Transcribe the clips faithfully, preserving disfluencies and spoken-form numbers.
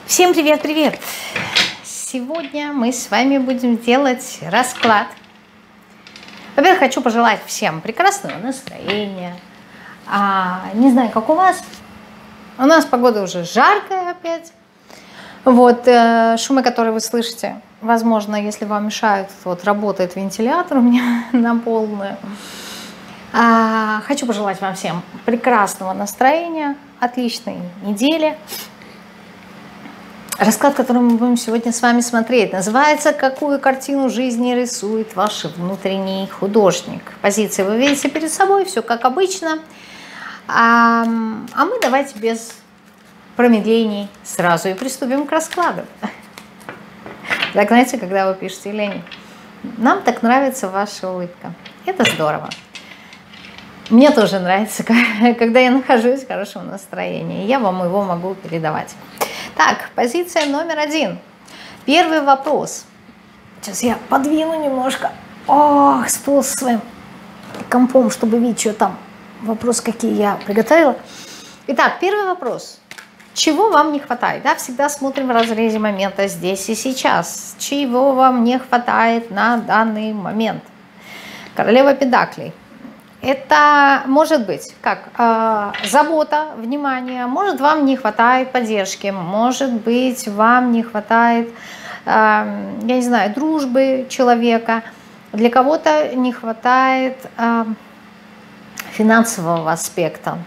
Всем привет-привет! Сегодня мы с вами будем делать расклад. Во-первых, хочу пожелать всем прекрасного настроения. А, не знаю, как у вас. У нас погода уже жаркая опять. Вот, э, шумы, которые вы слышите, возможно, если вам мешают, вот работает вентилятор у меня на полную. А, хочу пожелать вам всем прекрасного настроения, отличной недели. Расклад, который мы будем сегодня с вами смотреть, называется «Какую картину жизни рисует ваш внутренний художник?». Позиции вы видите перед собой, все как обычно. А, а мы давайте без промедлений сразу и приступим к раскладу. Так, знаете, когда вы пишете: Лени, нам так нравится ваша улыбка. Это здорово. Мне тоже нравится, когда я нахожусь в хорошем настроении. Я вам его могу передавать. Так, позиция номер один. Первый вопрос. Сейчас я подвину немножко. Ох, стол со своим компом, чтобы видеть, что там. Вопрос, какие я приготовила. Итак, первый вопрос. Чего вам не хватает? Да, всегда смотрим в разрезе момента здесь и сейчас. Чего вам не хватает на данный момент? Королева пентаклей. Это может быть как э, забота, внимание, может вам не хватает поддержки, может быть вам не хватает, э, я не знаю, дружбы человека, для кого-то не хватает э, финансового аспекта,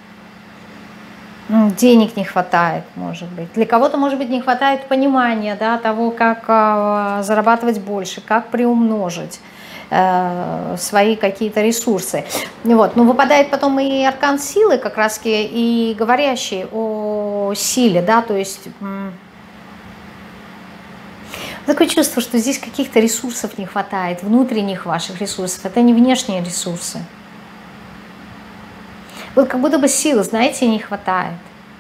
денег не хватает, может быть, для кого-то, может быть, не хватает понимания, да, того, как э, зарабатывать больше, как приумножить свои какие-то ресурсы. Вот. Но выпадает потом и аркан силы, как раз и говорящий о силе, да, то есть такое чувство, что здесь каких-то ресурсов не хватает, внутренних ваших ресурсов, это не внешние ресурсы. Вот как будто бы силы, знаете, не хватает.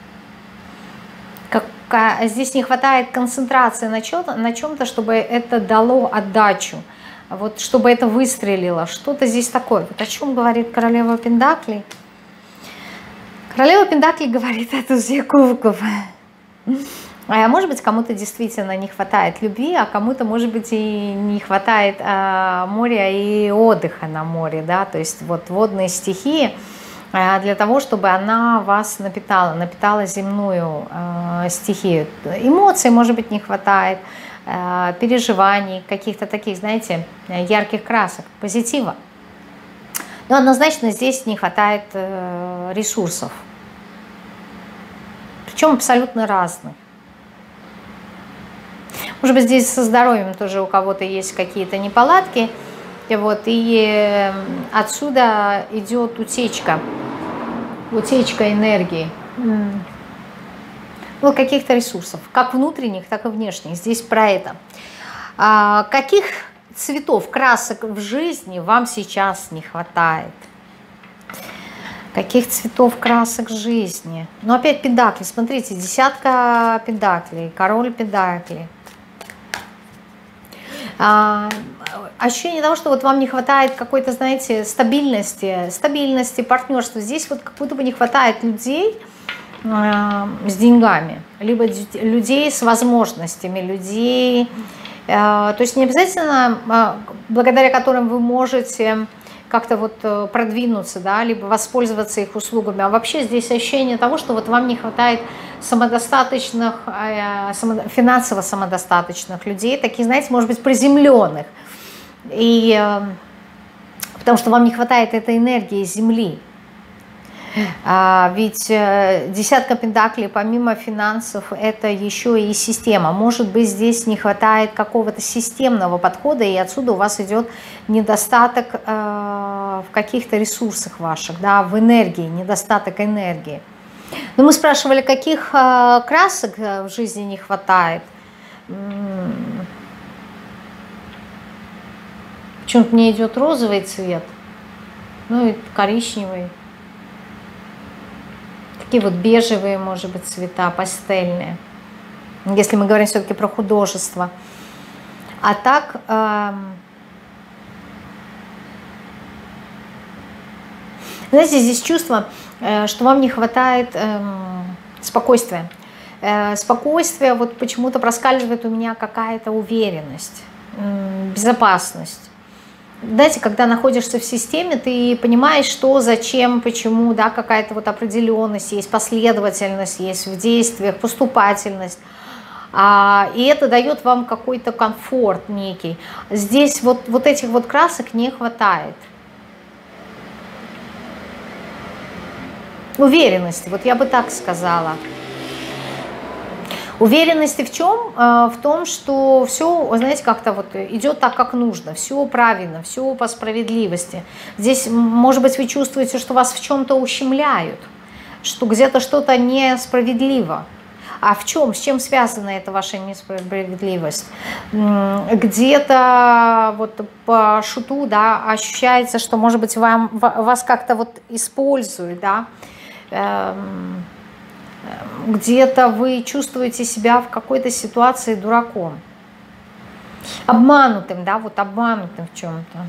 Как, здесь не хватает концентрации на чем-то, на чем-то, чтобы это дало отдачу. Вот чтобы это выстрелило, что-то здесь такое. Вот о чем говорит королева пентаклей? Королева пентаклей говорит о тузе кубков. А может быть, кому-то действительно не хватает любви, а кому-то, может быть, и не хватает а, моря и отдыха на море, да, то есть вот водные стихии, а, для того, чтобы она вас напитала, напитала земную а, стихию. Эмоций, может быть, не хватает, переживаний, каких-то таких, знаете, ярких красок, позитива. Но однозначно здесь не хватает ресурсов. Причем абсолютно разных. Может быть, здесь со здоровьем тоже у кого-то есть какие-то неполадки. И, вот, и отсюда идет утечка, утечка энергии. Ну, каких-то ресурсов, как внутренних, так и внешних. Здесь про это. А, каких цветов, красок в жизни вам сейчас не хватает? Каких цветов, красок жизни? Ну, опять пентакли. Смотрите, десятка пентаклей, король пентаклей. А, ощущение того, что вот вам не хватает какой-то, знаете, стабильности, стабильности, партнерства. Здесь вот как будто бы не хватает людей с деньгами, либо людей с возможностями, людей, то есть не обязательно, благодаря которым вы можете как-то вот продвинуться, да, либо воспользоваться их услугами, а вообще здесь ощущение того, что вот вам не хватает самодостаточных, финансово самодостаточных людей, таких, знаете, может быть, приземленных, и потому что вам не хватает этой энергии Земли. А, ведь э, десятка пентаклей помимо финансов это еще и система. Может быть, здесь не хватает какого-то системного подхода, и отсюда у вас идет недостаток э, в каких-то ресурсах ваших, да, в энергии, недостаток энергии. Но мы спрашивали, каких э, красок в жизни не хватает. Почему-то мне идет розовый цвет, ну и коричневый. Такие вот бежевые, может быть, цвета, пастельные, если мы говорим все-таки про художество. А так, э, знаете, здесь чувство, э, что вам не хватает э, спокойствия. э, спокойствие, вот почему-то проскальзывает у меня какая-то уверенность, э, безопасность. Знаете, когда находишься в системе, ты понимаешь, что, зачем, почему, да, какая-то вот определенность, есть последовательность, есть в действиях, поступательность. А, и это дает вам какой-то комфорт некий. Здесь вот, вот этих вот красок не хватает. Уверенности, вот я бы так сказала. Уверенности в чем? В том, что все, знаете, как-то вот идет так, как нужно, все правильно, все по справедливости. Здесь, может быть, вы чувствуете, что вас в чем-то ущемляют, что где-то что-то несправедливо. А в чем? С чем связана эта ваша несправедливость? Где-то вот по шуту, да, ощущается, что, может быть, вам, вас как-то вот используют, да, где-то вы чувствуете себя в какой-то ситуации дураком, обманутым, да, вот обманутым в чем-то.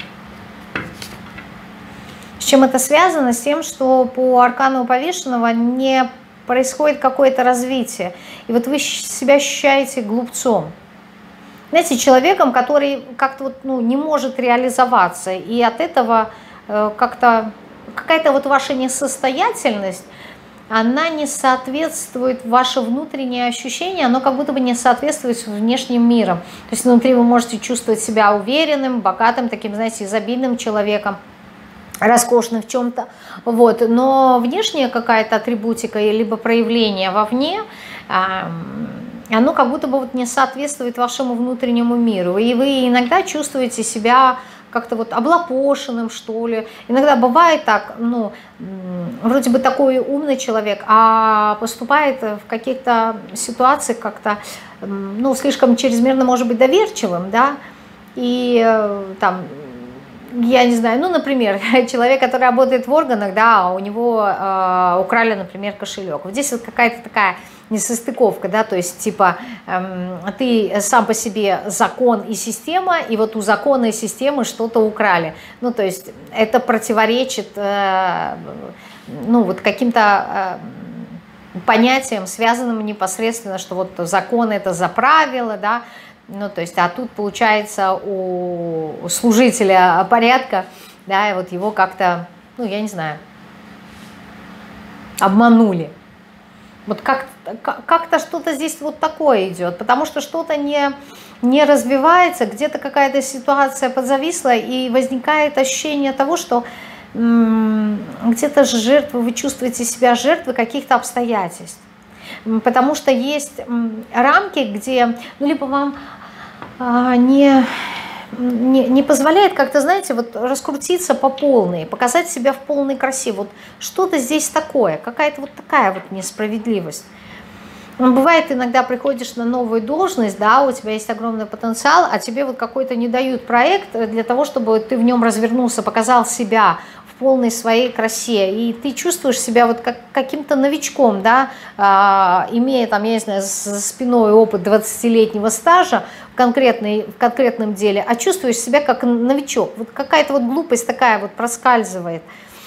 С чем это связано? С тем, что по аркану повешенного не происходит какое-то развитие, и вот вы себя ощущаете глупцом. Знаете, человеком, который как-то вот, ну, не может реализоваться, и от этого э, как-то какая-то вот ваша несостоятельность, она не соответствует, ваше внутреннее ощущение, оно как будто бы не соответствует с внешним миром. То есть внутри вы можете чувствовать себя уверенным, богатым, таким, знаете, изобильным человеком, роскошным в чем-то, вот, но внешняя какая-то атрибутика, либо проявление вовне, оно как будто бы вот не соответствует вашему внутреннему миру, и вы иногда чувствуете себя как-то вот облапошенным, что ли. Иногда бывает так, ну, вроде бы такой умный человек, а поступает в каких-то ситуациях как-то, ну, слишком чрезмерно, может быть, доверчивым, да, и там, я не знаю, ну, например, человек, который работает в органах, да, у него э, украли, например, кошелек. Вот здесь вот какая-то такая несостыковка, да, то есть типа э, ты сам по себе закон и система, и вот у закона и системы что-то украли. Ну, то есть это противоречит, э, ну, вот каким-то э, понятиям, связанным непосредственно, что вот закон это за правила, да. Ну, то есть, а тут, получается, у служителя порядка, да, и вот его как-то, ну, я не знаю, обманули. Вот как-то как что-то здесь вот такое идет, потому что что-то не, не развивается, где-то какая-то ситуация подзависла, и возникает ощущение того, что где-то жертвы, вы чувствуете себя жертвой каких-то обстоятельств. Потому что есть рамки, где, ну, либо вам а, не, не, не позволяет как-то, знаете, вот раскрутиться по полной, показать себя в полной красе. Вот что-то здесь такое, какая-то вот такая вот несправедливость. Бывает, иногда приходишь на новую должность, да, у тебя есть огромный потенциал, а тебе вот какой-то не дают проект для того, чтобы ты в нем развернулся, показал себя в полной своей красе, и ты чувствуешь себя вот как каким-то новичком, да, а, имея там, я не знаю, за спиной опыт двадцатилетнего стажа в, конкретной, в конкретном деле, а чувствуешь себя как новичок. Вот какая-то вот глупость такая вот проскальзывает.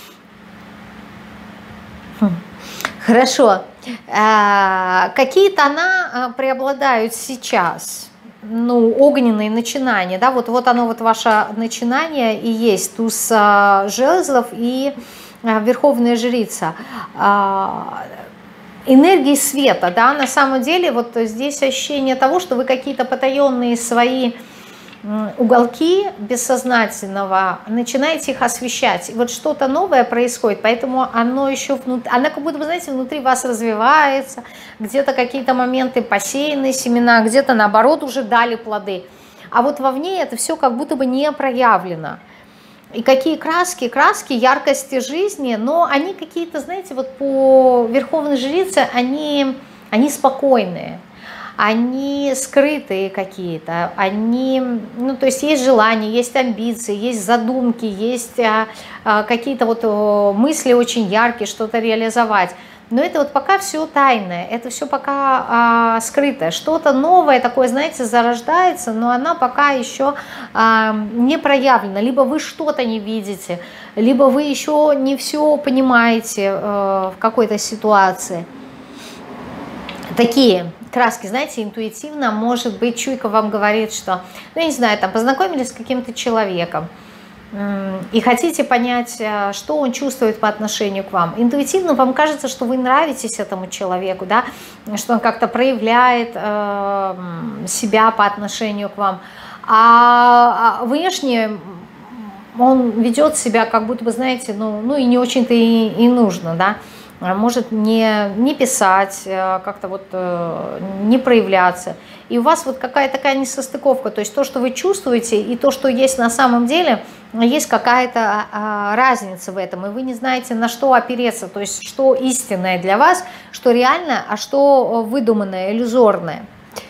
Хм. Хорошо. А, какие тона преобладают сейчас? Ну, огненные начинания, да, вот, вот оно, вот ваше начинание и есть туз а, жезлов и а, верховная жрица. А, энергии света, да, на самом деле вот здесь ощущение того, что вы какие-то потаенные свои уголки бессознательного, начинаете их освещать. И вот что-то новое происходит, поэтому оно еще внутри, оно как будто бы, знаете, внутри вас развивается, где-то какие-то моменты посеянные семена, где-то наоборот уже дали плоды. А вот вовне это все как будто бы не проявлено. И какие краски? Краски яркости жизни, но они какие-то, знаете, вот по верховной жрице, они, они спокойные. Они скрытые какие-то, они, ну, то есть есть желания, есть амбиции, есть задумки, есть а, а, какие-то вот о, мысли очень яркие, что-то реализовать. Но это вот пока все тайное, это все пока а, скрытое. Что-то новое такое, знаете, зарождается, но она пока еще а, не проявлена. Либо вы что-то не видите, либо вы еще не все понимаете а, в какой-то ситуации. такие краски, знаете, интуитивно, может быть, чуйка вам говорит, что, ну, я не знаю, там, познакомились с каким-то человеком, и хотите понять, что он чувствует по отношению к вам. Интуитивно вам кажется, что вы нравитесь этому человеку, да, что он как-то проявляет э, себя по отношению к вам, а внешне он ведет себя, как будто бы, знаете, ну, ну и не очень-то и, и нужно, да, может не, не писать, как-то вот не проявляться. И у вас вот какая-то такая несостыковка, то есть то, что вы чувствуете, и то, что есть на самом деле, есть какая-то разница в этом, и вы не знаете, на что опереться, то есть что истинное для вас, что реальное, а что выдуманное, иллюзорное.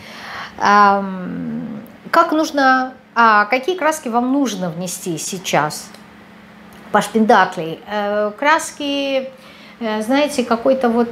Как нужно, а какие краски вам нужно внести сейчас? Паш Пентаклей. Краски, знаете, какой-то вот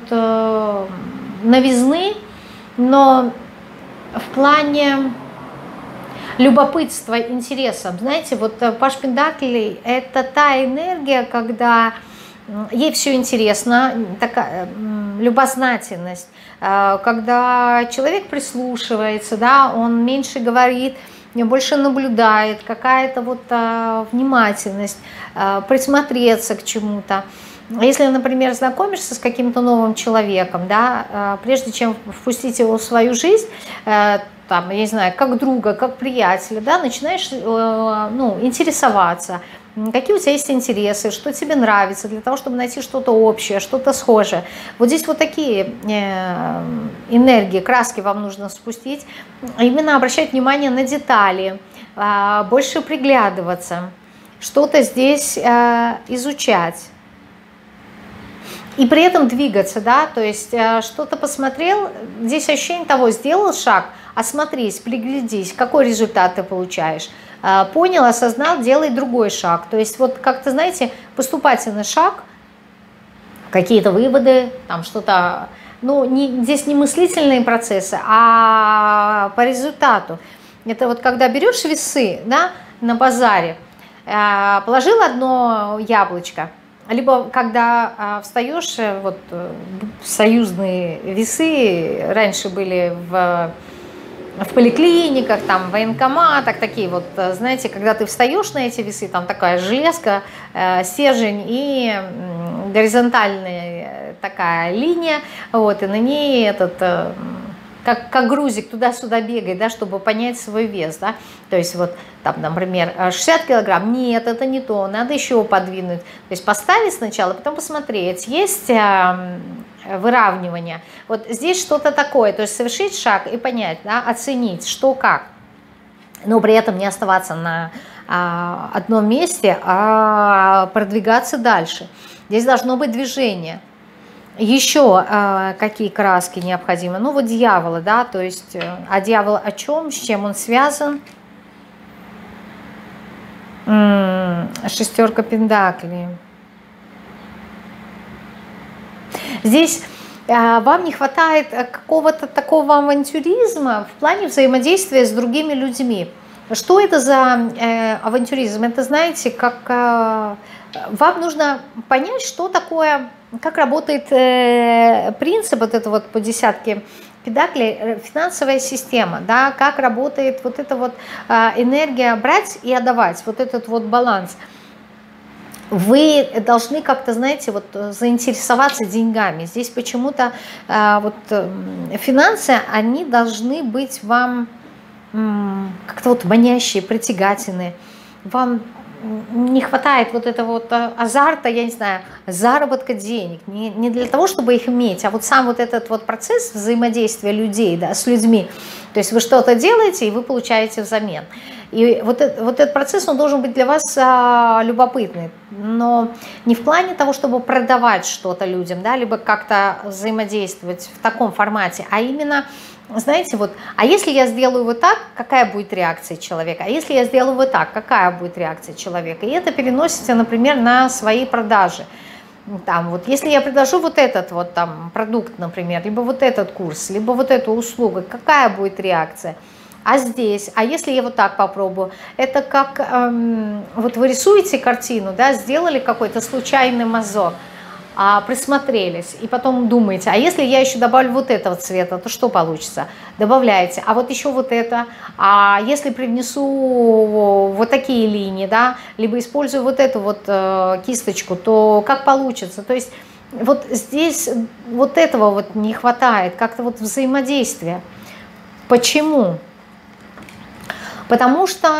новизны, но в плане любопытства, интереса. Знаете, вот Паш Пентаклей – это та энергия, когда ей все интересно, такая любознательность, когда человек прислушивается, да, он меньше говорит, больше наблюдает, какая-то вот внимательность, присмотреться к чему-то. Если, например, знакомишься с каким-то новым человеком, да, прежде чем впустить его в свою жизнь, там, я не знаю, как друга, как приятеля, да, начинаешь ну, интересоваться, какие у тебя есть интересы, что тебе нравится, для того, чтобы найти что-то общее, что-то схожее. Вот здесь вот такие энергии, краски вам нужно спустить, именно обращать внимание на детали, больше приглядываться, что-то здесь изучать. И при этом двигаться, да, то есть что-то посмотрел, здесь ощущение того, сделал шаг, осмотрись, приглядись, какой результат ты получаешь. Понял, осознал, делай другой шаг. То есть вот как-то, знаете, поступательный шаг, какие-то выводы, там что-то, ну, не, здесь не мыслительные процессы, а по результату. Это вот когда берешь весы, да, на базаре, положил одно яблочко, либо когда а, встаешь, вот союзные весы раньше были в, в поликлиниках, там, в военкоматах, такие вот, знаете, когда ты встаешь на эти весы, там такая железка, э, стержень и э, горизонтальная такая линия, вот, и на ней этот... Э, Как, как грузик туда-сюда бегает, да, чтобы понять свой вес, да, то есть вот там, например, шестьдесят килограмм, нет, это не то, надо еще подвинуть, то есть поставить сначала, потом посмотреть, есть э, выравнивание, вот здесь что-то такое, то есть совершить шаг и понять, да, оценить, что как, но при этом не оставаться на э, одном месте, а продвигаться дальше, здесь должно быть движение. Еще э, какие краски необходимы? Ну вот дьявола, да, то есть, э, а дьявол о чем, с чем он связан? М-м, шестерка пентаклей. Здесь э, вам не хватает какого-то такого авантюризма в плане взаимодействия с другими людьми. Что это за э, авантюризм? Это, знаете, как э, вам нужно понять, что такое... Как работает э, принцип, вот это вот по десятке пентаклей, финансовая система, да, как работает вот эта вот э, энергия брать и отдавать, вот этот вот баланс. Вы должны как-то, знаете, вот заинтересоваться деньгами. Здесь почему-то э, вот э, финансы, они должны быть вам э, как-то вот манящие, притягательные. Вам не хватает вот этого вот азарта, я не знаю, заработка денег, не, не для того, чтобы их иметь, а вот сам вот этот вот процесс взаимодействия людей, да, с людьми. То есть вы что-то делаете, и вы получаете взамен. И вот, это, вот этот процесс, он должен быть для вас а, любопытный, но не в плане того, чтобы продавать что-то людям, да, либо как-то взаимодействовать в таком формате, а именно... Знаете, вот, а если я сделаю вот так, какая будет реакция человека? А если я сделаю вот так, какая будет реакция человека? И это переносите, например, на свои продажи. Там, вот, если я предложу вот этот вот, там, продукт, например, либо вот этот курс, либо вот эту услугу, какая будет реакция? А здесь, а если я вот так попробую? Это как, эм, вот вы рисуете картину, да, сделали какой-то случайный мазок. а, присмотрелись, и потом думаете, а если я еще добавлю вот этого цвета, то что получится? Добавляете, а вот еще вот это, а если привнесу вот такие линии, да, либо использую вот эту вот э, кисточку, то как получится? То есть вот здесь вот этого вот не хватает, как-то вот взаимодействия. Почему? Потому что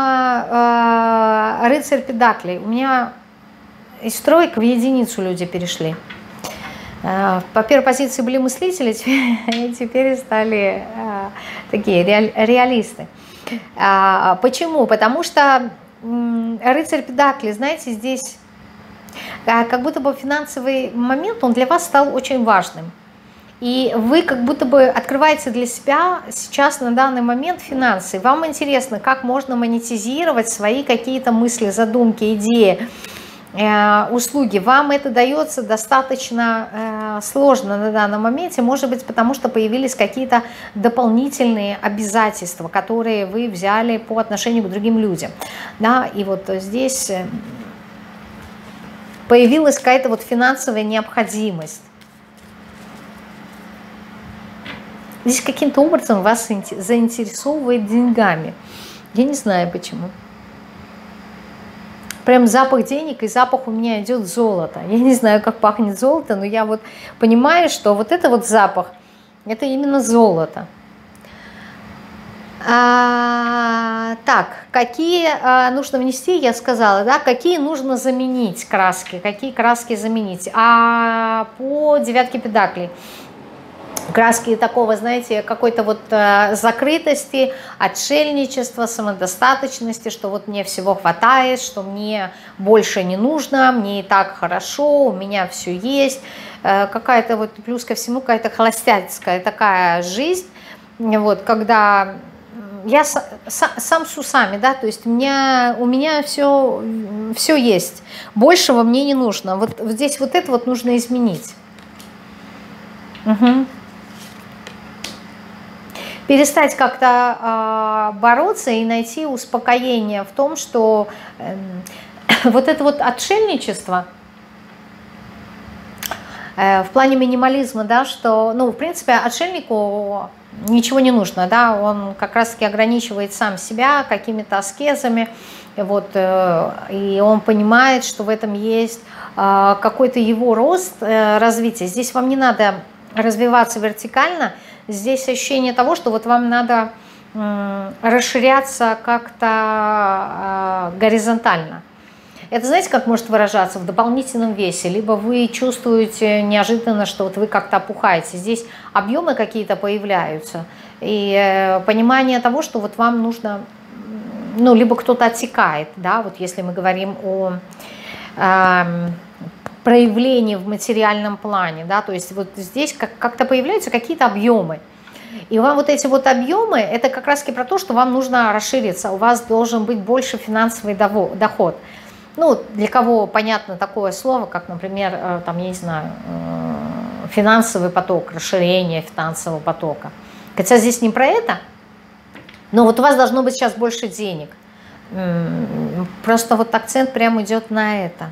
э, рыцарь педаклей, у меня из троек в единицу люди перешли. Э, по первой позиции были мыслители, теперь стали э, такие реаль, реалисты. Э, почему? Потому что э, рыцарь педаклей, знаете, здесь э, как будто бы финансовый момент, он для вас стал очень важным. И вы как будто бы открываете для себя сейчас на данный момент финансы. Вам интересно, как можно монетизировать свои какие-то мысли, задумки, идеи, э, услуги. Вам это дается достаточно э, сложно на данном моменте, может быть, потому что появились какие-то дополнительные обязательства, которые вы взяли по отношению к другим людям. Да, и вот здесь появилась какая-то вот финансовая необходимость. Здесь каким-то образом вас заинтересовывает деньгами. Я не знаю почему. Прям запах денег, и запах у меня идет золото. Я не знаю, как пахнет золото, но я вот понимаю, что вот это вот запах, это именно золото. А, так, какие а, нужно внести, я сказала, да, какие нужно заменить краски, какие краски заменить. А по девятке педаклей. Краски такого, знаете, какой-то вот э, закрытости, отшельничества, самодостаточности, что вот мне всего хватает, что мне больше не нужно, мне и так хорошо, у меня все есть. Э, какая-то вот плюс ко всему какая-то холостяцкая такая жизнь, вот, когда я с, с, сам с усами, да, то есть у меня, у меня все, все есть, большего мне не нужно. Вот, вот здесь вот это вот нужно изменить. Угу. Перестать как-то э, бороться и найти успокоение в том, что э, вот это вот отшельничество э, в плане минимализма, да, что, ну, в принципе, отшельнику ничего не нужно, да, он как раз-таки ограничивает сам себя какими-то аскезами, вот, э, и он понимает, что в этом есть э, какой-то его рост, э, развитие. Здесь вам не надо развиваться вертикально. Здесь ощущение того, что вот вам надо э, расширяться как-то э, горизонтально. Это, знаете, как может выражаться? В дополнительном весе. Либо вы чувствуете неожиданно, что вот вы как-то опухаете. Здесь объемы какие-то появляются. И э, понимание того, что вот вам нужно, ну, либо кто-то отсекает, да, вот если мы говорим о э, проявлении в материальном плане, да, то есть вот здесь как- как-то появляются какие-то объемы. И вам вот эти вот объемы, это как раз-таки про то, что вам нужно расшириться, у вас должен быть больше финансовый доход. Ну, для кого понятно такое слово, как, например, там, я не знаю, финансовый поток, расширение финансового потока. Хотя здесь не про это, но вот у вас должно быть сейчас больше денег. Просто вот акцент прямо идет на это.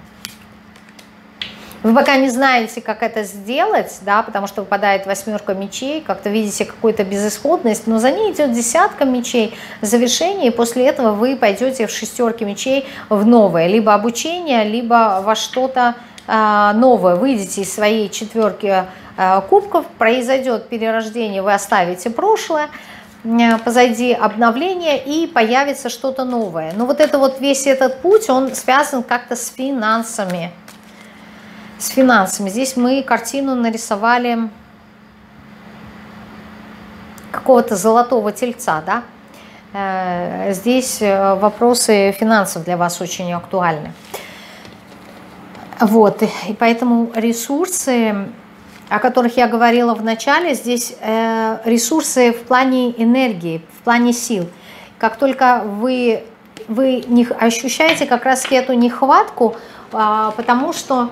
Вы пока не знаете, как это сделать, да, потому что выпадает восьмерка мечей, как-то видите какую-то безысходность, но за ней идет десятка мечей, завершение, и после этого вы пойдете в шестерке мечей в новое, либо обучение, либо во что-то э, новое. Выйдете из своей четверки э, кубков, произойдет перерождение, вы оставите прошлое, э, позади обновление, и появится что-то новое. Но вот это вот весь этот путь, он связан как-то с финансами. С финансами. Здесь мы картину нарисовали какого-то золотого тельца, да? Здесь вопросы финансов для вас очень актуальны. Вот, и поэтому ресурсы, о которых я говорила в начале, здесь ресурсы в плане энергии, в плане сил. Как только вы, вы не ощущаете как раз эту нехватку, потому что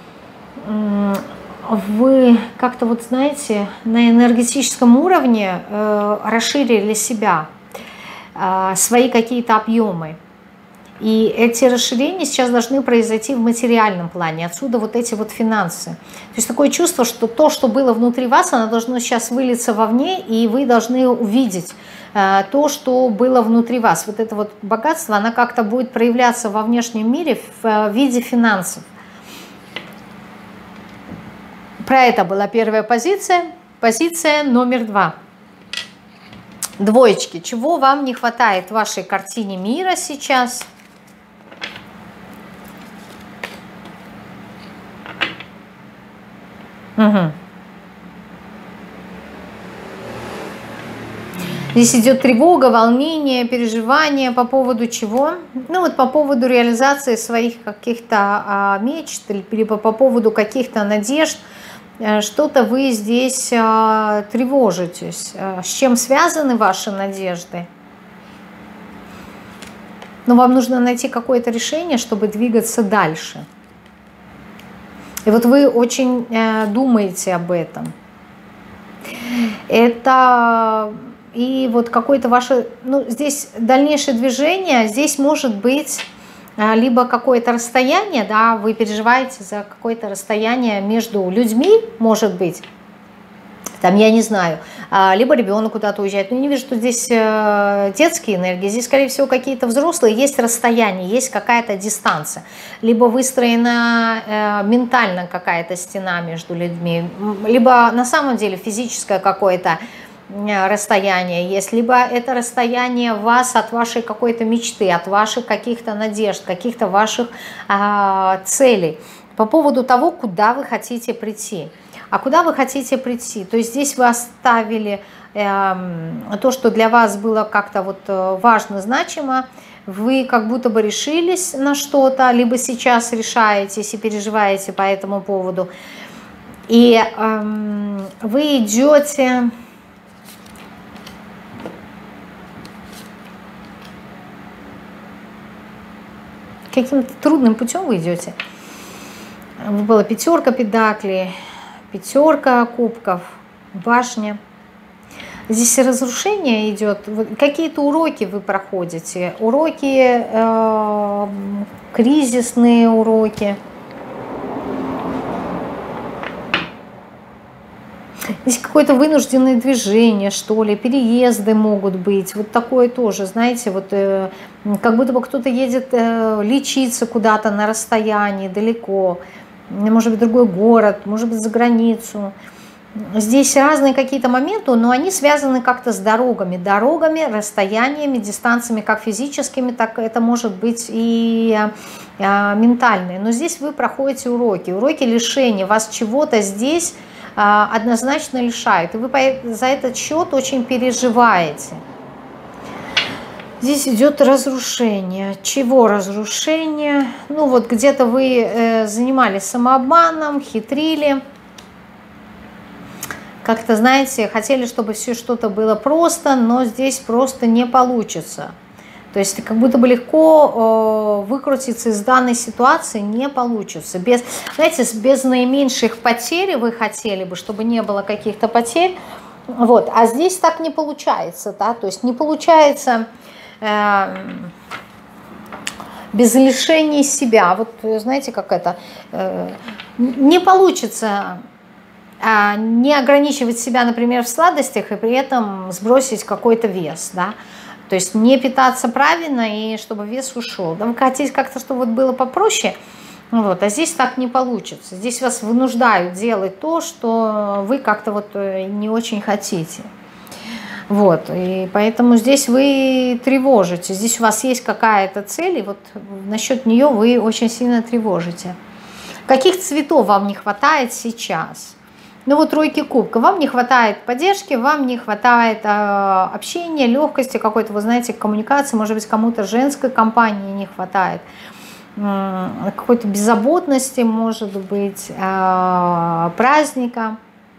вы как-то вот, знаете, на энергетическом уровне э, расширили себя, э, свои какие-то объемы. И эти расширения сейчас должны произойти в материальном плане. Отсюда вот эти вот финансы. То есть такое чувство, что то, что было внутри вас, оно должно сейчас вылиться вовне, и вы должны увидеть э, то, что было внутри вас. Вот это вот богатство, оно как-то будет проявляться во внешнем мире в э, виде финансов. Про это была первая позиция. Позиция номер два. Двоечки. Чего вам не хватает в вашей картине мира сейчас? Угу. Здесь идет тревога, волнение, переживание по поводу чего? Ну вот по поводу реализации своих каких-то а, мечт, либо по поводу каких-то надежд. Что-то вы здесь а, тревожитесь. С чем связаны ваши надежды? Но вам нужно найти какое-то решение, чтобы двигаться дальше. И вот вы очень э, думаете об этом. Это и вот какое-то ваше, ну, здесь дальнейшее движение, здесь может быть э, либо какое-то расстояние, да, вы переживаете за какое-то расстояние между людьми, может быть, там, я не знаю, либо ребенок куда-то уезжает. Но я не вижу, что здесь детские энергии. Здесь, скорее всего, какие-то взрослые. Есть расстояние, есть какая-то дистанция. Либо выстроена ментально какая-то стена между людьми. Либо на самом деле физическое какое-то расстояние есть. Либо это расстояние вас от вашей какой-то мечты, от ваших каких-то надежд, каких-то ваших а, целей. По поводу того, куда вы хотите прийти. А куда вы хотите прийти? То есть здесь вы оставили э, то, что для вас было как-то вот важно, значимо. Вы как будто бы решились на что-то, либо сейчас решаетесь и переживаете по этому поводу. И э, вы идете... Каким-то трудным путем вы идете. Была пятерка педаклей. Пятерка кубков, башня. Здесь разрушение идет. Какие-то уроки вы проходите. Уроки, э, кризисные уроки. Здесь какое-то вынужденное движение, что ли, переезды могут быть. Вот такое тоже, знаете, вот э, как будто бы кто-то едет э, лечиться куда-то на расстоянии, далеко. Может быть, другой город, может быть, за границу. Здесь разные какие-то моменты, но они связаны как-то с дорогами. Дорогами, расстояниями, дистанциями, как физическими, так это может быть и а, ментальные. Но здесь вы проходите уроки. Уроки лишения. Вас чего-то здесь а, однозначно лишают. И вы за этот счет очень переживаете. Здесь идет разрушение. Чего разрушение? Ну вот где-то вы э, занимались самообманом, хитрили. Как-то, знаете, хотели, чтобы все что-то было просто, но здесь просто не получится. То есть как будто бы легко э, выкрутиться из данной ситуации не получится. Без, знаете, без наименьших потерь вы хотели бы, чтобы не было каких-то потерь. Вот. А здесь так не получается. Да? То есть не получается... без лишения себя. Вот знаете, как это, не получится не ограничивать себя, например, в сладостях и при этом сбросить какой-то вес, да, то есть не питаться правильно и чтобы вес ушел. Да, вы хотите как-то, чтобы вот было попроще, вот, а здесь так не получится. Здесь вас вынуждают делать то, что вы как-то вот не очень хотите. Вот, и поэтому здесь вы тревожите, здесь у вас есть какая-то цель, и вот насчет нее вы очень сильно тревожите. Каких цветов вам не хватает сейчас? Ну вот тройки кубка, вам не хватает поддержки, вам не хватает э, общения, легкости, какой-то, вы знаете, коммуникации, может быть, кому-то женской компании не хватает, э, какой-то беззаботности, может быть, э, праздника.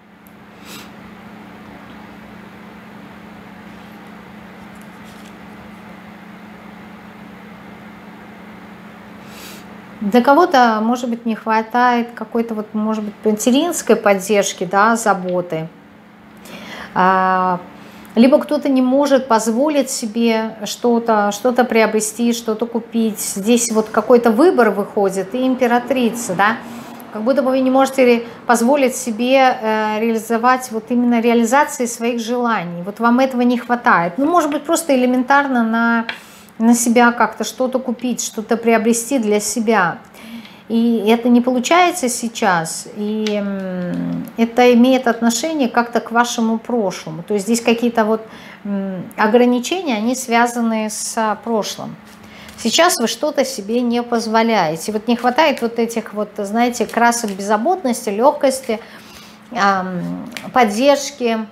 Для кого-то, может быть, не хватает какой-то, вот, может быть, материнской поддержки, да, заботы. Либо кто-то не может позволить себе что-то что-то приобрести, что-то купить. Здесь вот какой-то выбор выходит, и императрица, да, как будто бы вы не можете позволить себе э, реализовать вот именно реализации своих желаний. Вот вам этого не хватает. Ну, может быть, просто элементарно на, на себя как-то что-то купить, что-то приобрести для себя. И это не получается сейчас, и это имеет отношение как-то к вашему прошлому. То есть здесь какие-то вот ограничения, они связаны с прошлым. Сейчас вы что-то себе не позволяете. Вот не хватает вот этих вот, знаете, красок беззаботности, легкости, поддержки.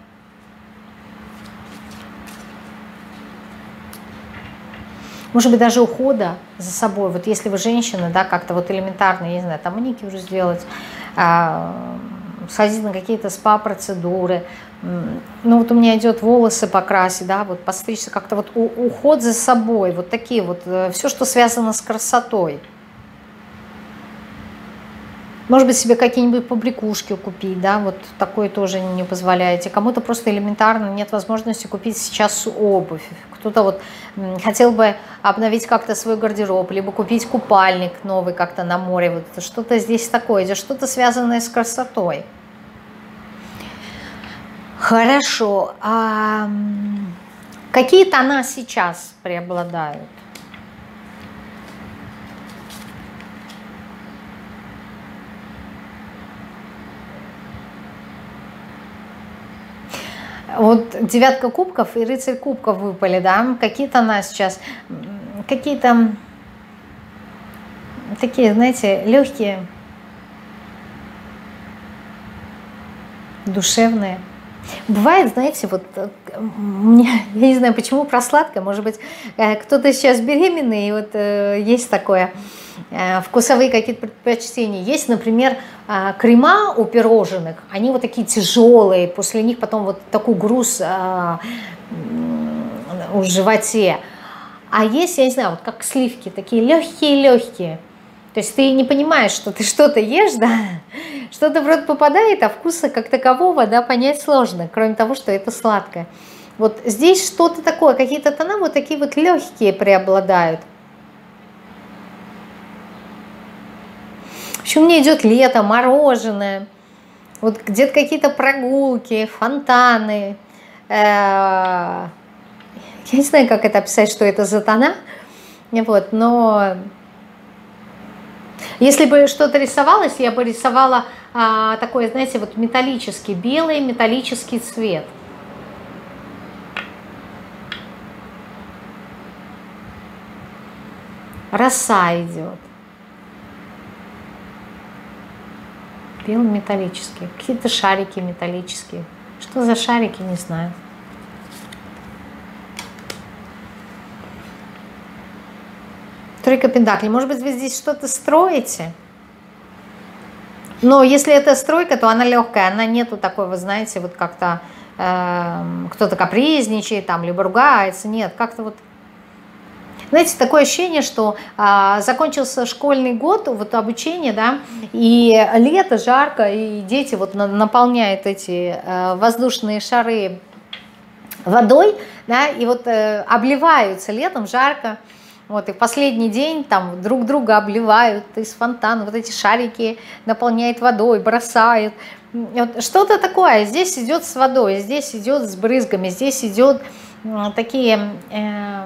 Может быть, даже ухода за собой. Вот если вы женщина, да, как-то вот элементарно, я не знаю, там маникюр сделать, сходить на какие-то спа-процедуры. Ну вот у меня идет волосы покрасить, да, вот постричься, как-то вот уход за собой, вот такие вот, все, что связано с красотой. Может быть, себе какие-нибудь побрякушки купить, да, вот такое тоже не позволяете. Кому-то просто элементарно нет возможности купить сейчас обувь. Кто-то вот хотел бы обновить как-то свой гардероб, либо купить купальник новый как-то на море. Вот что-то здесь такое идет, что-то связанное с красотой. Хорошо. А какие тона сейчас преобладают? Вот девятка кубков и рыцарь кубков выпали, да, какие-то тона сейчас, какие-то такие, знаете, легкие, душевные. Бывает, знаете, вот мне, я не знаю, почему про сладкое, может быть, кто-то сейчас беременный, и вот э, есть такое, э, вкусовые какие-то предпочтения. Есть, например, э, крема у пирожных, они вот такие тяжелые, после них потом вот такой груз э, в животе. А есть, я не знаю, вот как сливки, такие легкие-легкие. То есть ты не понимаешь, что ты что-то ешь, да, что-то в рот попадает, а вкуса как такового, да, понять сложно, кроме того, что это сладкое. Вот здесь что-то такое, какие-то тона вот такие вот легкие преобладают. В общем, мне идет лето, мороженое, вот где-то какие-то прогулки, фонтаны. Я не знаю, как это описать, что это за тона, вот, но... Если бы что-то рисовалось, я бы рисовала а, такой, знаете, вот металлический, белый металлический цвет. Роса идет. Белый металлический. Какие-то шарики металлические. Что за шарики, не знаю. Тройка пентаклей. Может быть, вы здесь что-то строите? Но если это стройка, то она легкая. Она нету такой, вы знаете, вот как-то э, кто-то капризничает, там, либо ругается. Нет, как-то вот... Знаете, такое ощущение, что э, закончился школьный год, вот обучение, да, и лето, жарко, и дети вот на, наполняют эти э, воздушные шары водой, да, и вот э, обливаются летом, жарко. Вот, и в последний день там друг друга обливают из фонтана, вот эти шарики наполняют водой, бросают. Вот, что-то такое. Здесь идет с водой, здесь идет с брызгами, здесь идет э, такие... Э,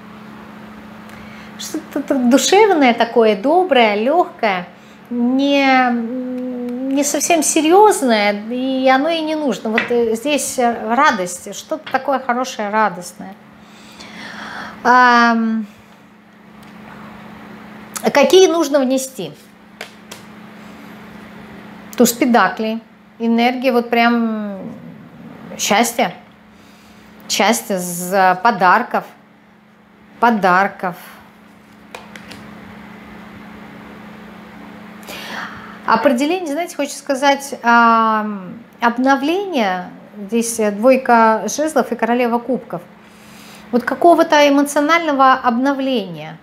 что-то душевное такое, доброе, легкое, не, не совсем серьезное, и оно и не нужно. Вот здесь радость, что-то такое хорошее, радостное. Какие нужно внести? Туз пентаклей, энергия, вот прям счастье, счастье, с подарков, подарков. Определение, знаете, хочется сказать, обновление, здесь двойка жезлов и королева кубков, вот какого-то эмоционального обновления.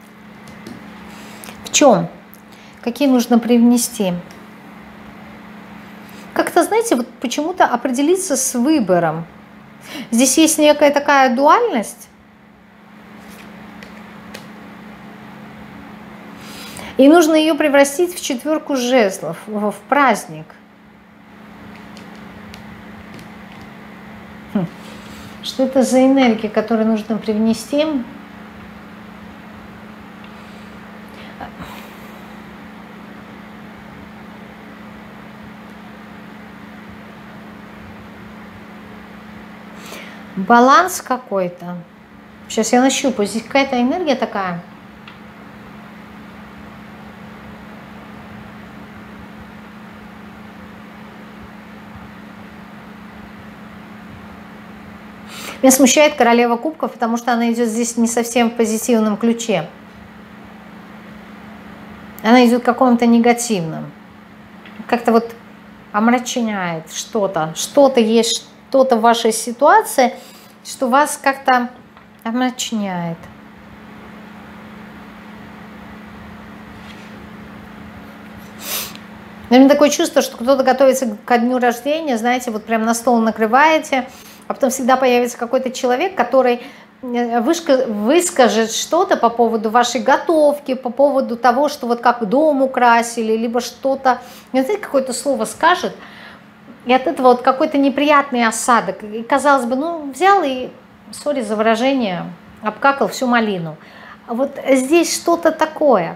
В чем? Какие нужно привнести? Как-то, знаете, вот почему-то определиться с выбором Здесь есть некая такая дуальность. И нужно ее превратить в четверку жезлов, в праздник. Хм. Что это за энергия, которую нужно привнести? Баланс какой-то. Сейчас я нащупаю. Здесь какая-то энергия такая. Меня смущает королева кубков, потому что она идет здесь не совсем в позитивном ключе. Она идет в каком-то негативном. Как-то вот омрачняет что-то. Что-то есть, что-то в вашей ситуации, что вас как-то омрачняет. У меня такое чувство, что кто-то готовится ко дню рождения, знаете, вот прям на стол накрываете, а потом всегда появится какой-то человек, который выскажет что-то по поводу вашей готовки, по поводу того, что вот как дом украсили, либо что-то, знаете, какое-то слово скажет, и от этого вот какой-то неприятный осадок. И казалось бы, ну взял и, сори за выражение, обкакал всю малину. А вот здесь что-то такое.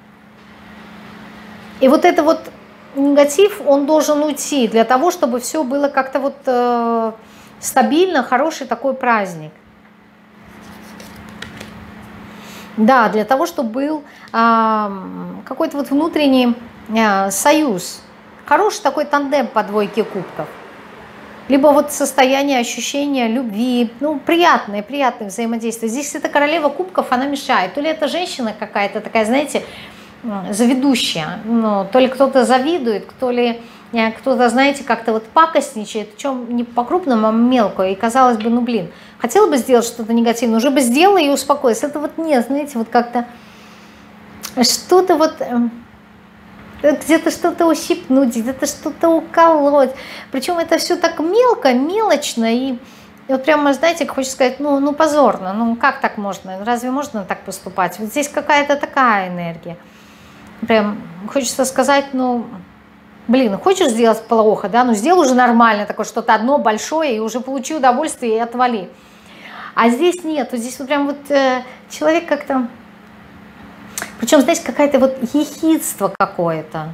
И вот это вот негатив, он должен уйти для того, чтобы все было как-то вот э, стабильно, хороший такой праздник. Да, для того, чтобы был э, какой-то вот внутренний э, союз. Хороший такой тандем по двойке кубков. Либо вот состояние ощущения любви, ну, приятное, приятное взаимодействие. Здесь эта королева кубков, она мешает. То ли это женщина какая-то такая, знаете, заведущая, ну, то ли кто-то завидует, то ли кто-то, знаете, как-то вот пакостничает, причем не по-крупному, а мелкую, и казалось бы, ну, блин, хотела бы сделать что-то негативное, уже бы сделала и успокоилась. Это вот нет, знаете, вот как-то что-то вот, где-то что-то ущипнуть, где-то что-то уколоть, причем это все так мелко, мелочно, и, и вот прямо, знаете, хочется сказать, ну, ну, позорно, ну, как так можно, разве можно так поступать? Вот здесь какая-то такая энергия. Прям хочется сказать, ну, блин, хочешь сделать плохо, да, ну сделай уже нормально, такое что-то одно большое, и уже получи удовольствие и отвали. А здесь нет, вот здесь вот прям вот э, человек как-то, причем, знаете, какая-то вот ехидство какое-то.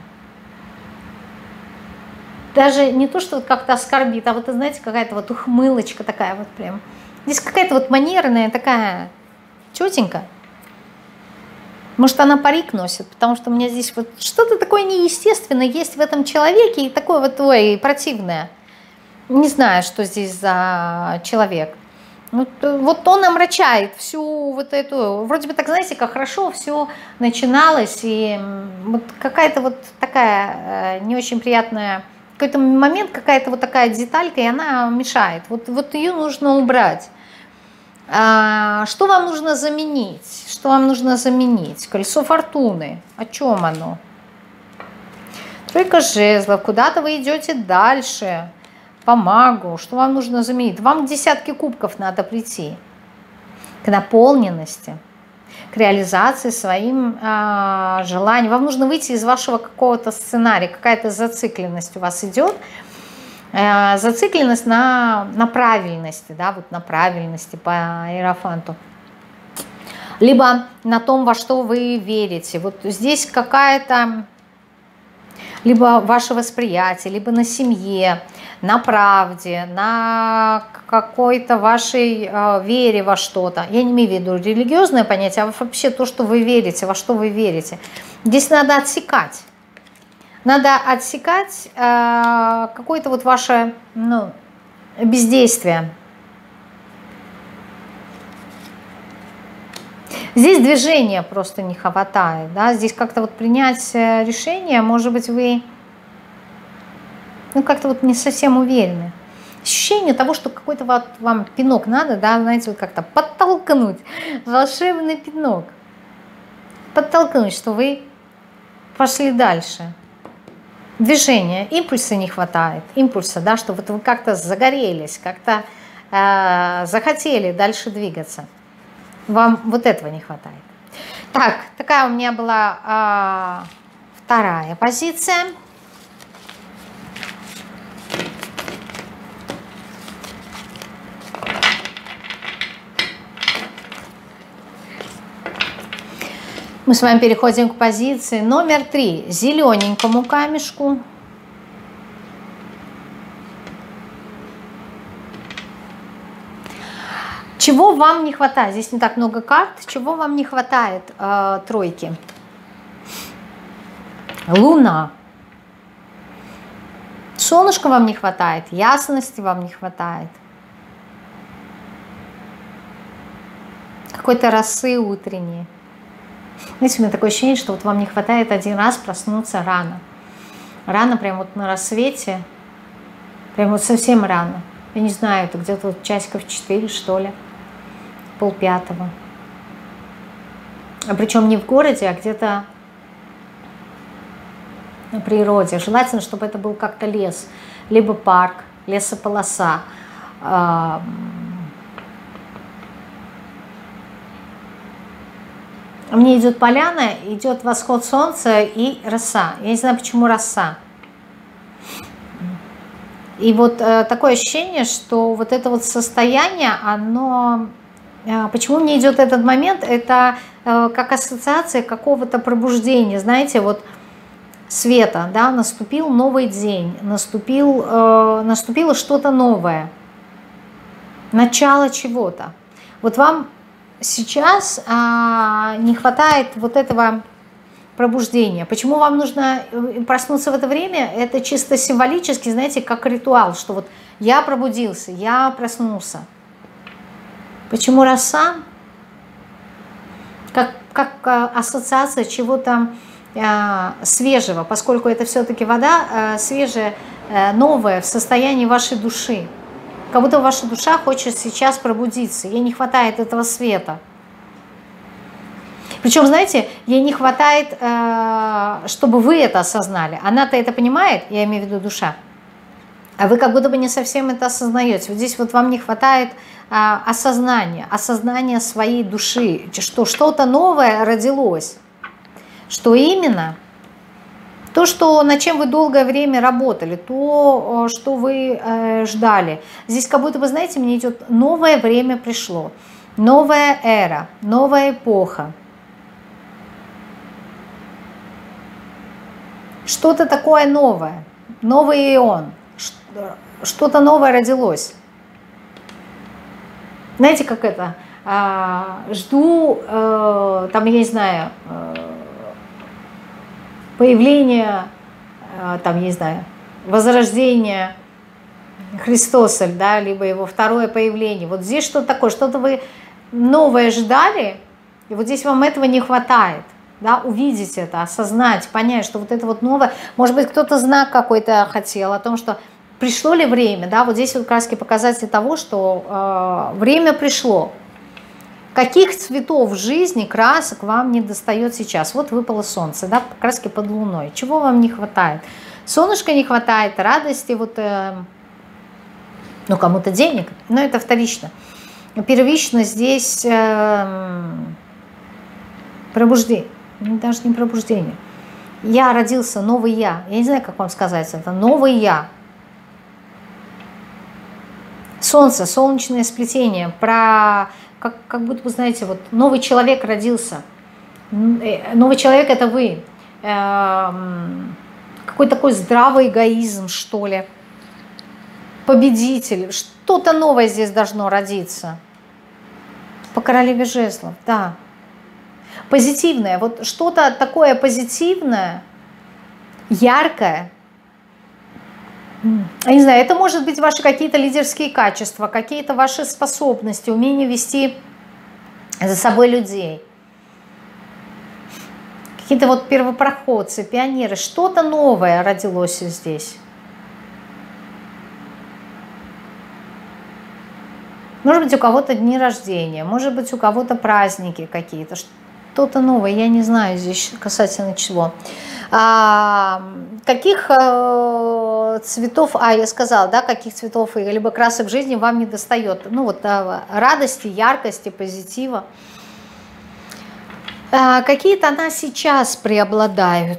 Даже не то, что вот как-то оскорбит, а вот, знаете, какая-то вот ухмылочка такая вот прям. Здесь какая-то вот манерная такая тетенька. Может, она парик носит, потому что у меня здесь вот что-то такое неестественное есть в этом человеке, и такое вот, ой, противное. Не знаю, что здесь за человек. Вот, вот он омрачает всю вот эту, вроде бы так, знаете, как хорошо все начиналось, и вот какая-то вот такая не очень приятная, в какой-то момент какая-то вот такая деталька, и она мешает. Вот, вот ее нужно убрать. Что вам нужно заменить? Что вам нужно заменить? Колесо фортуны. О чем оно? Тройка жезлов. Куда-то вы идете дальше. По магу. Что вам нужно заменить? Вам к десятке кубков надо прийти. К наполненности. К реализации своим э, желаниям. Вам нужно выйти из вашего какого-то сценария. Какая-то зацикленность у вас идет. Зацикленность на, на правильности, да, вот на правильности по Иерофанту. Либо на том, во что вы верите. Вот здесь какая-то, либо ваше восприятие, либо на семье, на правде, на какой-то вашей э, вере во что-то. Я не имею в виду религиозное понятие, а вообще то, что вы верите, во что вы верите. Здесь надо отсекать. Надо отсекать э, какое-то вот ваше, ну, бездействие. Здесь движения просто не хватает. Да? Здесь как-то вот принять решение, может быть, вы ну, как-то вот не совсем уверены. Ощущение того, что какой-то вот вам пинок надо, да, знаете, вот как-то подтолкнуть. Волшебный пинок. Подтолкнуть, что вы пошли дальше. Движения, импульса не хватает, импульса, да, что вот вы как-то загорелись, как-то э, захотели дальше двигаться. Вам вот этого не хватает. Так, такая у меня была э, вторая позиция. Мы с вами переходим к позиции номер три. Зелененькому камешку. Чего вам не хватает? Здесь не так много карт. Чего вам не хватает э, тройки? Луна. Солнышка вам не хватает, ясности вам не хватает. Какой-то росы утренней. Знаете, у меня такое ощущение, что вот вам не хватает один раз проснуться рано. Рано, прям вот на рассвете. Прям вот совсем рано. Я не знаю, это где-то вот часиков четыре, что ли. Полпятого. А причем не в городе, а где-то на природе. Желательно, чтобы это был как-то лес. Либо парк, лесополоса. Мне идет поляна, идет восход солнца и роса. Я не знаю, почему роса. И вот э, такое ощущение, что вот это вот состояние, оно... Э, почему мне идет этот момент? Это э, как ассоциация какого-то пробуждения. Знаете, вот света, да, наступил новый день, наступил, э, наступило что-то новое. Начало чего-то. Вот вам... Сейчас а, не хватает вот этого пробуждения. Почему вам нужно проснуться в это время? Это чисто символически, знаете, как ритуал, что вот я пробудился, я проснулся. Почему роса? Как, как а, ассоциация чего-то а, свежего, поскольку это все-таки вода а, свежая, а, новая в состоянии вашей души. Как будто ваша душа хочет сейчас пробудиться. Ей не хватает этого света. Причем, знаете, ей не хватает, чтобы вы это осознали. Она-то это понимает, я имею в виду душа. А вы как будто бы не совсем это осознаете. Вот здесь вот вам не хватает осознания, осознания своей души, что что-то новое родилось. Что именно? То, что, над чем вы долгое время работали, то, что вы э, ждали. Здесь как будто бы, знаете, мне идет новое время пришло, новая эра, новая эпоха. Что-то такое новое, новый ион, что-то новое родилось. Знаете, как это? А, жду, э, там, я не знаю... Э, появление, там, не знаю, возрождение Христоса, да, либо его второе появление. Вот здесь что-то такое, что-то вы новое ждали, и вот здесь вам этого не хватает, да, увидеть это, осознать, понять, что вот это вот новое, может быть, кто-то знак какой-то хотел о том, что пришло ли время, да, вот здесь вот как раз показатель того, что э, время пришло. Каких цветов в жизни, красок вам не достает сейчас? Вот выпало солнце, да, краски под луной. Чего вам не хватает? Солнышка не хватает, радости, вот, э, ну, кому-то денег, но это вторично. Первично здесь э, пробуждение, даже не пробуждение. Я родился, новый я. Я не знаю, как вам сказать это. Новый я. Солнце, солнечное сплетение, про... Как, как будто бы, знаете, вот новый человек родился. Новый человек — это вы. Какой такой здравый эгоизм, что ли. Победитель. Что-то новое здесь должно родиться. По королеве жезлов, да. Позитивное. Вот что-то такое позитивное, яркое. Я не знаю, это может быть ваши какие-то лидерские качества, какие-то ваши способности, умение вести за собой людей. Какие-то вот первопроходцы, пионеры. Что-то новое родилось здесь. Может быть, у кого-то дни рождения, может быть, у кого-то праздники какие-то. Что-то новое, я не знаю здесь касательно чего. А, каких а, цветов, а я сказала, да, каких цветов либо красок жизни вам не достает? Ну вот а, радости, яркости, позитива. А, какие тона сейчас преобладают?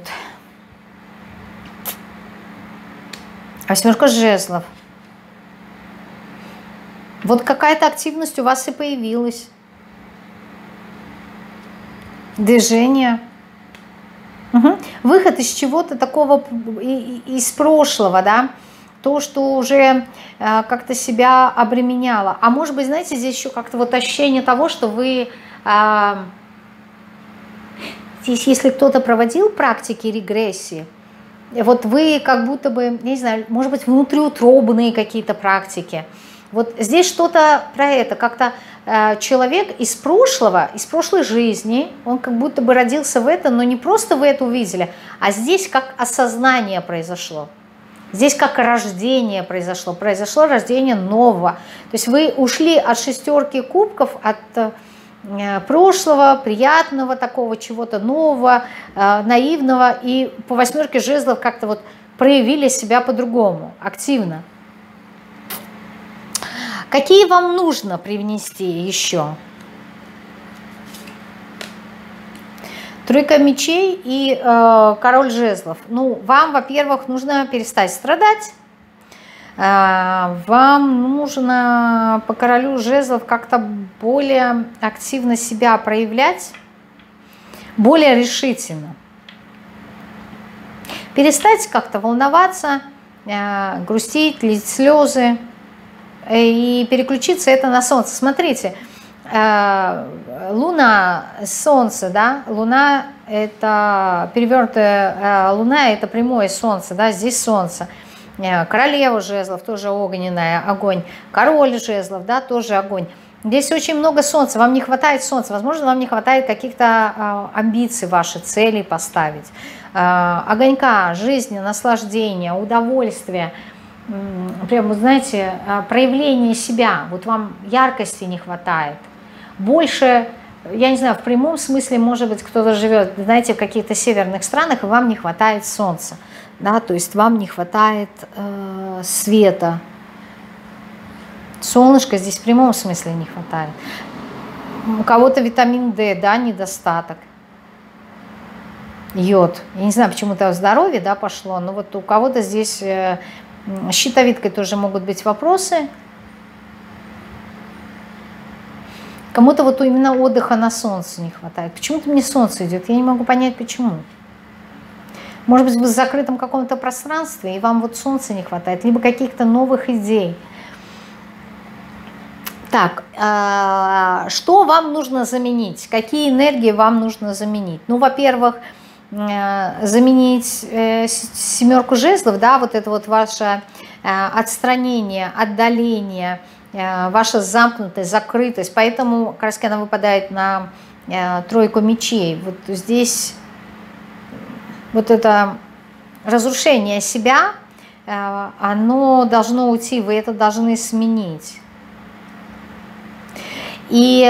Восьмерка жезлов. Вот какая-то активность у вас и появилась. Движение. Угу. Выход из чего-то такого, из прошлого, да, то, что уже э, как-то себя обременяло. А может быть, знаете, здесь еще как-то вот ощущение того, что вы, э, здесь если кто-то проводил практики регрессии, вот вы как будто бы, не знаю, может быть, внутриутробные какие-то практики. Вот здесь что-то про это, как-то э, человек из прошлого, из прошлой жизни, он как будто бы родился в это, но не просто вы это увидели, а здесь как осознание произошло. Здесь как рождение произошло, произошло рождение нового. То есть вы ушли от шестерки кубков, от э, прошлого, приятного такого, чего-то нового, э, наивного, и по восьмерке жезлов как-то вот проявили себя по-другому, активно. Какие вам нужно привнести еще? Тройка мечей и э, король жезлов. Ну, вам, во-первых, нужно перестать страдать. Э, вам нужно по королю жезлов как-то более активно себя проявлять, более решительно. Перестать как-то волноваться, э, грустить, лить слезы. И переключиться это на Солнце. Смотрите, Луна, Солнце, да, Луна это перевернутая Луна, это прямое Солнце, да, здесь Солнце. Королева жезлов, тоже огненная, огонь. Король жезлов, да, тоже огонь. Здесь очень много Солнца, вам не хватает Солнца, возможно, вам не хватает каких-то амбиций, ваши цели поставить. Огонька, жизни, наслаждения, удовольствия. Прям, знаете, проявление себя, вот вам яркости не хватает. Больше, я не знаю, в прямом смысле, может быть, кто-то живет, знаете, в каких-то северных странах, и вам не хватает солнца, да, то есть вам не хватает э, света. Солнышко здесь в прямом смысле не хватает. У кого-то витамин дэ, да, недостаток. Йод. Я не знаю, почему-то здоровье, да, пошло, но вот у кого-то здесь... Э, с щитовидкой тоже могут быть вопросы. Кому-то вот именно отдыха на солнце не хватает. Почему-то мне солнце идет, я не могу понять, почему. Может быть, вы в закрытом каком-то пространстве, и вам вот солнца не хватает, либо каких-то новых идей. Так, что вам нужно заменить? Какие энергии вам нужно заменить? Ну, во-первых, заменить семерку жезлов, да, вот это вот ваше отстранение, отдаление, ваша замкнутость, закрытость, поэтому как раз она выпадает на тройку мечей. Вот здесь вот это разрушение себя, оно должно уйти, вы это должны сменить. И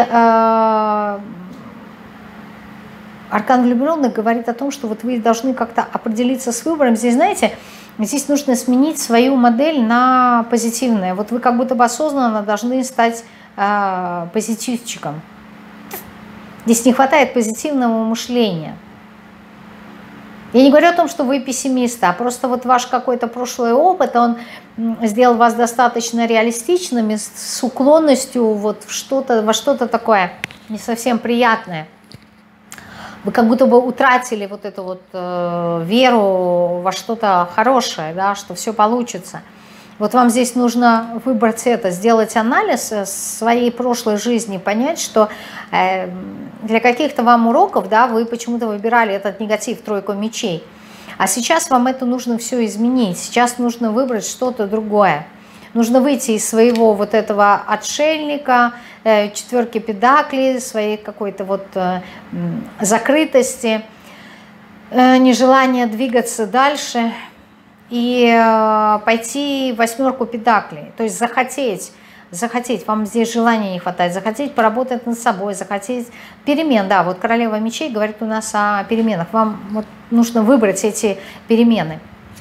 аркан влюбленных говорит о том, что вот вы должны как-то определиться с выбором. Здесь, знаете, здесь нужно сменить свою модель на позитивное. Вот вы как будто бы осознанно должны стать э, позитивчиком. Здесь не хватает позитивного мышления. Я не говорю о том, что вы пессимисты, а просто вот ваш какой-то прошлый опыт, он сделал вас достаточно реалистичными, с уклонностью вот в что-то, во что-то такое не совсем приятное. Вы как будто бы утратили вот эту вот э, веру во что-то хорошее, да, что все получится. Вот вам здесь нужно выбрать это, сделать анализ своей прошлой жизни, понять, что э, для каких-то вам уроков, да, вы почему-то выбирали этот негатив, тройку мечей. А сейчас вам это нужно все изменить. Сейчас нужно выбрать что-то другое. Нужно выйти из своего вот этого отшельника, э, четверки педаклей, своей какой-то вот э, закрытости, э, нежелания двигаться дальше и э, пойти в восьмерку педаклей. То есть захотеть захотеть, вам здесь желания не хватает, захотеть поработать над собой, захотеть перемен. Да, вот королева мечей говорит у нас о переменах. Вам вот нужно выбрать эти перемены.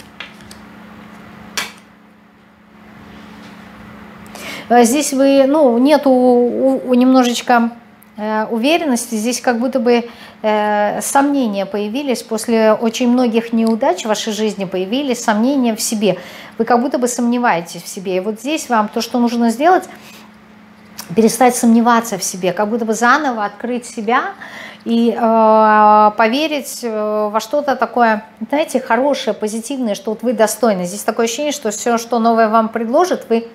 Здесь вы, ну, нету у, у немножечко э, уверенности, здесь как будто бы э, сомнения появились, после очень многих неудач в вашей жизни появились сомнения в себе. Вы как будто бы сомневаетесь в себе. И вот здесь вам то, что нужно сделать, перестать сомневаться в себе, как будто бы заново открыть себя и э, поверить э, во что-то такое, знаете, хорошее, позитивное, что вот вы достойны. Здесь такое ощущение, что все, что новое вам предложат, вы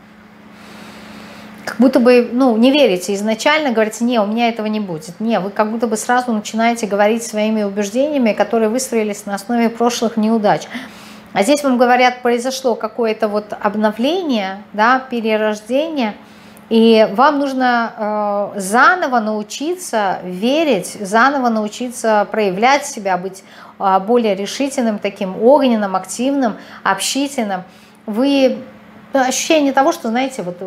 как будто бы, ну, не верите изначально, говорите, не, у меня этого не будет. Не, вы как будто бы сразу начинаете говорить своими убеждениями, которые выстроились на основе прошлых неудач. А здесь вам говорят, произошло какое-то вот обновление, да, перерождение, и вам нужно э, заново научиться верить, заново научиться проявлять себя, быть э, более решительным, таким огненным, активным, общительным. Вы ощущение того, что, знаете, вот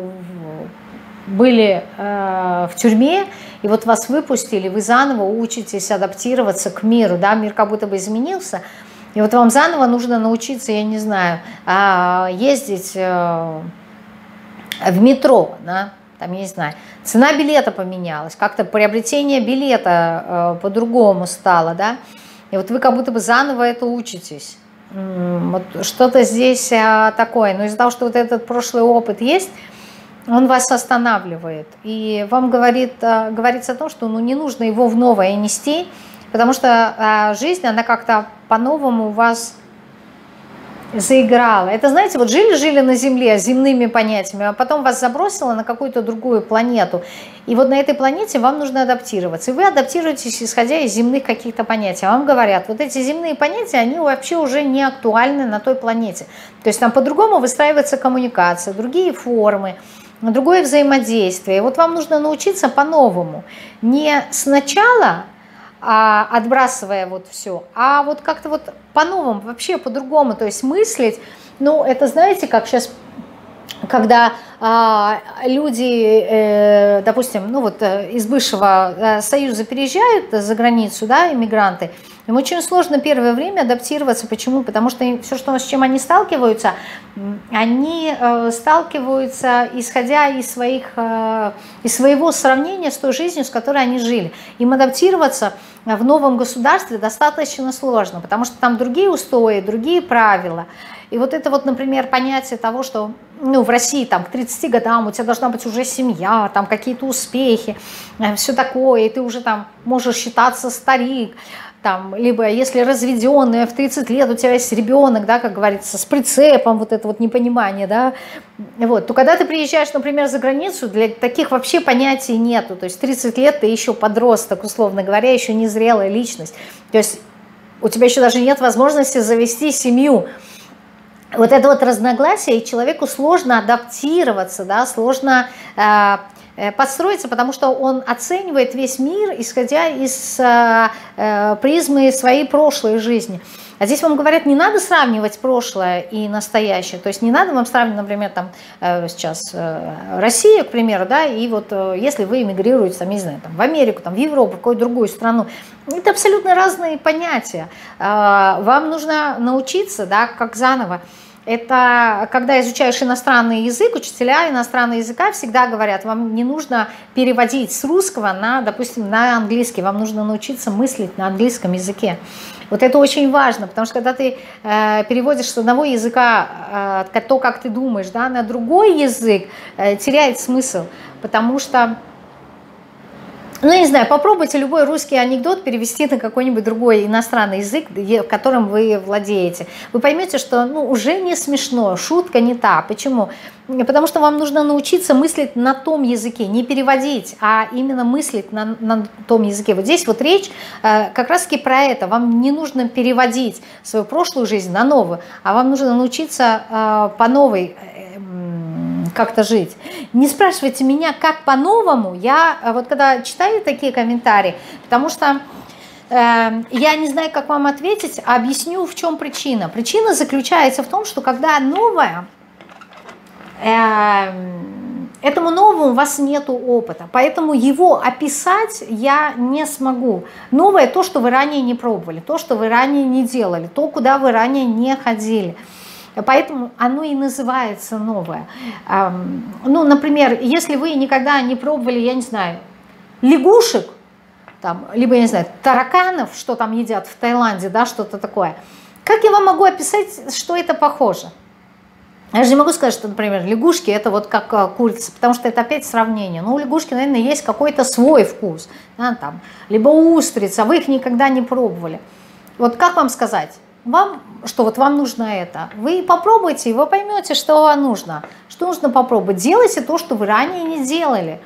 были э, в тюрьме, и вот вас выпустили, вы заново учитесь адаптироваться к миру, да, мир как будто бы изменился, и вот вам заново нужно научиться, я не знаю, э, ездить э, в метро, да, там, я не знаю, цена билета поменялась, как-то приобретение билета э, по-другому стало, да, и вот вы как будто бы заново это учитесь. Вот что-то здесь э, такое, но из-за того, что вот этот прошлый опыт есть, он вас останавливает, и вам говорит, говорится о том, что ну, не нужно его в новое нести, потому что жизнь, она как-то по-новому у вас заиграла. Это, знаете, вот жили-жили на Земле земными понятиями, а потом вас забросило на какую-то другую планету, и вот на этой планете вам нужно адаптироваться, и вы адаптируетесь, исходя из земных каких-то понятий. Вам говорят, вот эти земные понятия, они вообще уже не актуальны на той планете, то есть там по-другому выстраивается коммуникация, другие формы, другое взаимодействие. И вот вам нужно научиться по-новому. Не сначала, а, отбрасывая вот все, а вот как-то вот по-новому, вообще по-другому. То есть мыслить, ну это знаете, как сейчас, когда а, люди, э, допустим, ну вот из бывшего Союза переезжают за границу, да, иммигранты, им очень сложно первое время адаптироваться. Почему? Потому что все, что, с чем они сталкиваются, они э, сталкиваются, исходя из, своих, э, из своего сравнения с той жизнью, с которой они жили. Им адаптироваться в новом государстве достаточно сложно, потому что там другие устои, другие правила. И вот это вот, например, понятие того, что ну, в России там, к тридцати годам у тебя должна быть уже семья, там какие-то успехи, все такое, и ты уже там можешь считаться старик, там, либо если разведенная в тридцать лет у тебя есть ребенок, да, как говорится, с прицепом, вот это вот непонимание, да, вот, то когда ты приезжаешь, например, за границу, для таких вообще понятий нету, то есть тридцать лет ты еще подросток, условно говоря, еще незрелая личность, то есть у тебя еще даже нет возможности завести семью. Вот это вот разногласие, и человеку сложно адаптироваться, да, сложно э, подстроиться, потому что он оценивает весь мир, исходя из э, э, призмы своей прошлой жизни. А здесь вам говорят, не надо сравнивать прошлое и настоящее, то есть не надо вам сравнивать, например, там, э, сейчас э, Россия, к примеру, да, и вот э, если вы эмигрируете, там, не знаю, там, в Америку, там, в Европу, в какую-то другую страну, это абсолютно разные понятия. Э, вам нужно научиться, да, как заново. Это когда изучаешь иностранный язык, учителя иностранного языка всегда говорят, вам не нужно переводить с русского на, допустим, на английский, вам нужно научиться мыслить на английском языке. Вот это очень важно, потому что когда ты э, переводишь с одного языка э, то, как ты думаешь, да, на другой язык, э, теряет смысл, потому что, ну, я не знаю, попробуйте любой русский анекдот перевести на какой-нибудь другой иностранный язык, которым вы владеете. Вы поймете, что ну, уже не смешно, шутка не та. Почему? Потому что вам нужно научиться мыслить на том языке, не переводить, а именно мыслить на, на том языке. Вот здесь вот речь э, как раз-таки про это. Вам не нужно переводить свою прошлую жизнь на новую, а вам нужно научиться э, по новой как-то жить. Не спрашивайте меня, как по-новому. Я вот когда читаю такие комментарии, потому что э, я не знаю, как вам ответить, а объясню, в чем причина. Причина заключается в том, что когда новое, э, Этому новому у вас нету опыта, поэтому его описать я не смогу. Новое — то, что вы ранее не пробовали, то, что вы ранее не делали, то, куда вы ранее не ходили. Поэтому оно и называется новое. Ну, например, если вы никогда не пробовали, я не знаю, лягушек, там, либо, я не знаю, тараканов, что там едят в Таиланде, да, что-то такое, как я вам могу описать, что это похоже? Я же не могу сказать, что, например, лягушки — это вот как курица, потому что это опять сравнение. Ну, у лягушки, наверное, есть какой-то свой вкус, да, там, либо устрица, вы их никогда не пробовали. Вот как вам сказать? Вам, что вот вам нужно это. Вы попробуйте, и вы поймете, что вам нужно. Что нужно попробовать? Делайте то, что вы ранее не делали.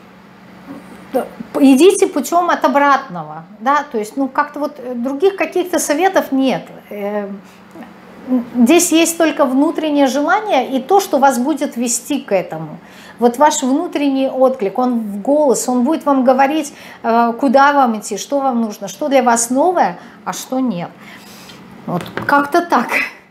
Идите путем от обратного. Да? То есть, ну, как-то вот других каких-то советов нет. Здесь есть только внутреннее желание и то, что вас будет вести к этому. Вот ваш внутренний отклик, он в голос, он будет вам говорить, куда вам идти, что вам нужно, что для вас новое, а что нет. Вот как-то так.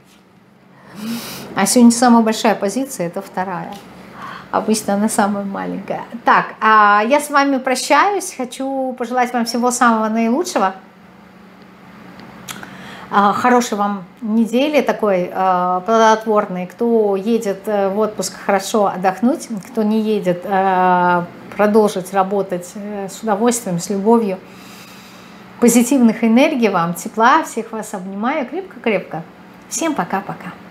А сегодня самая большая позиция — это вторая. Обычно она самая маленькая. Так, а я с вами прощаюсь. Хочу пожелать вам всего самого наилучшего. Хорошей вам недели, такой плодотворной. Кто едет в отпуск, хорошо отдохнуть. Кто не едет, продолжить работать с удовольствием, с любовью. Позитивных энергий вам, тепла. Всех вас обнимаю крепко-крепко. Всем пока-пока.